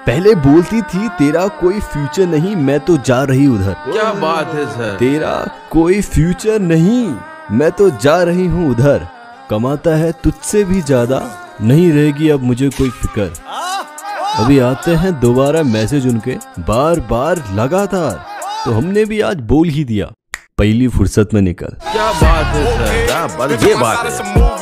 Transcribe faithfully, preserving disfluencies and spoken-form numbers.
पहले बोलती थी तेरा कोई फ्यूचर नहीं, मैं तो जा रही उधर। क्या बात है सर। तेरा कोई फ्यूचर नहीं, मैं तो जा रही हूँ उधर। कमाता है तुझसे भी ज्यादा, नहीं रहेगी अब मुझे कोई फिक्र। अभी आते हैं दोबारा मैसेज उनके बार बार लगातार, तो हमने भी आज बोल ही दिया पहली फुर्सत में निकल। क्या बात है सर, क्या बात, ये बात है।